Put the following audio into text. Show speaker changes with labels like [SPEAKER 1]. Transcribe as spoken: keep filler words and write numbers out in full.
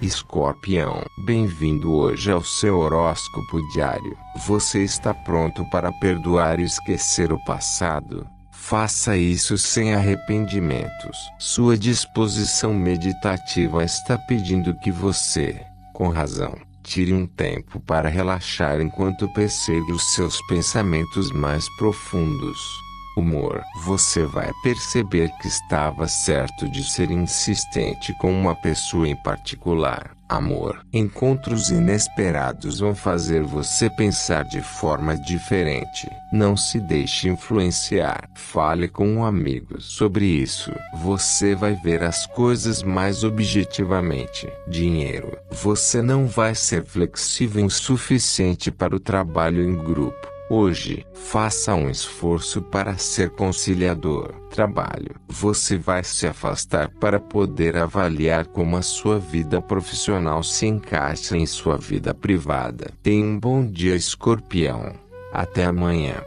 [SPEAKER 1] Escorpião, bem-vindo hoje ao seu horóscopo diário. Você está pronto para perdoar e esquecer o passado? Faça isso sem arrependimentos. Sua disposição meditativa está pedindo que você, com razão, tire um tempo para relaxar enquanto persegue os seus pensamentos mais profundos. Humor. Você vai perceber que estava certo de ser insistente com uma pessoa em particular. Amor. Encontros inesperados vão fazer você pensar de forma diferente. Não se deixe influenciar. Fale com um amigo sobre isso. Você vai ver as coisas mais objetivamente. Dinheiro. Você não vai ser flexível o suficiente para o trabalho em grupo. Hoje, faça um esforço para ser conciliador. Trabalho. Você vai se afastar para poder avaliar como a sua vida profissional se encaixa em sua vida privada. Tenha um bom dia, Escorpião. Até amanhã.